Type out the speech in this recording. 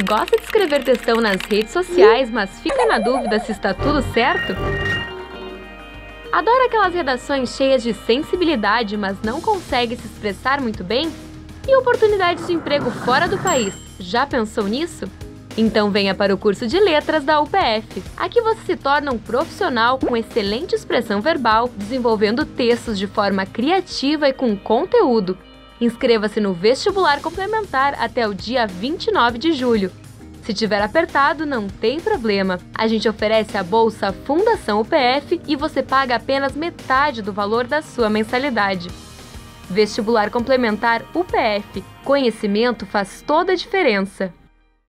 Gosta de escrever textão nas redes sociais, mas fica na dúvida se está tudo certo? Adora aquelas redações cheias de sensibilidade, mas não consegue se expressar muito bem? E oportunidades de emprego fora do país? Já pensou nisso? Então venha para o curso de Letras da UPF. Aqui você se torna um profissional com excelente expressão verbal, desenvolvendo textos de forma criativa e com conteúdo. Inscreva-se no vestibular complementar até o dia 29 de julho. Se tiver apertado, não tem problema. A gente oferece a bolsa Fundação UPF e você paga apenas metade do valor da sua mensalidade. Vestibular complementar UPF. Conhecimento faz toda a diferença.